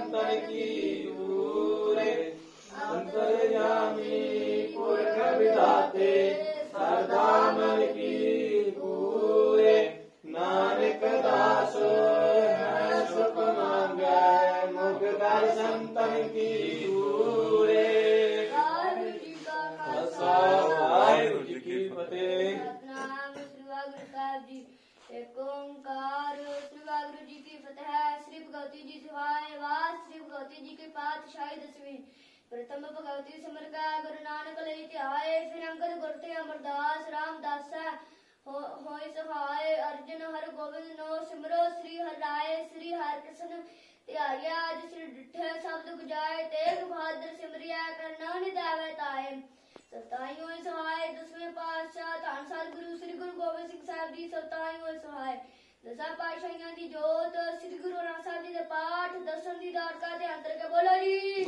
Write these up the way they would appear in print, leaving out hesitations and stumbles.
संतन की पूरे अंतर्यामी पुरख विधाते सरदा मन की पूरे नानक दास है सुख मांगे मुक्ता संतन की पूरे वाहिगुरु जी का खालसा वाहिगुरु जी की फतेह। सतनाम श्री वाहिगुरु साहिब जी। एक ओंकार श्री वाहिगुरु जी की फतेह। श्री भगवती जी सहाय वास श्री भगवती जी की पातशाही दसवीं। प्रथम भगवती सिमर का गुरु नानक लई ध्याए फिर अंगद गुर थे अमरदास रामदास होय सहाय अर्जुन हर गोविंद नो सिमरो श्री हर राय श्री हर कृष्ण ध्याया आज श्री डिठे सब दुख जाए तेग बहादुर सिमरिया करना निदावे ताए। सताई होय सहाय दसवें पातशाह धन सतगुरु श्री गुरु गोबिंद सिंह साहब जी। सताई होय सहाय दसा पातशाहियां दी जोत श्री गुरु ग्रंथ साहब जी दे पाठ दर्शन दी दात का ध्यान करके बोलो जी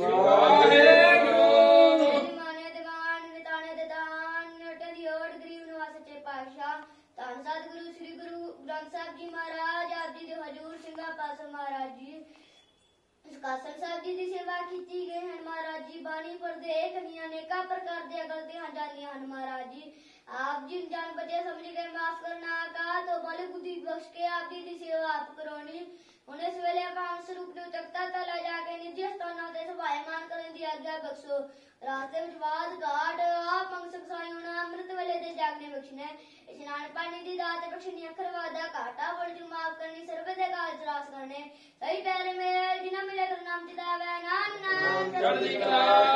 माने दीवान निताने दे दान नटे दी ओट गरीब निवास सच्चे पातशाह धन सतगुरु श्री गुरु ग्रंथ साहब जी महाराज आप जी दे हजूर सिंघा पासा महाराज जी कासल साहब जी की सेवा की गई है महाराज जी। बाणी पर दे कनिया नेका प्रकार दे गलतियां जानियां हैं महाराज जी। आप जिन जान बचे समझ गए माफ करना का तो बल बुद्धि बख्श के आप जी की सेवा आप करोनी उन्हें सवेले काम स्वरूप ने तख्ता तला जाके निजी स्थानों से सभायमान करने की आज्ञा बख्शो। रास्ते में वाद घाट आप मंग सकसाई होना अमृत वेले दे जागने बख्शने स्नान पानी दी दात बख्शनी अखर वादा घाटा वर्जू माफ करनी सर्व दे काज रास करने सही पैर में जिन्हें मिले कर नाम चितावे नाम नाम चढ़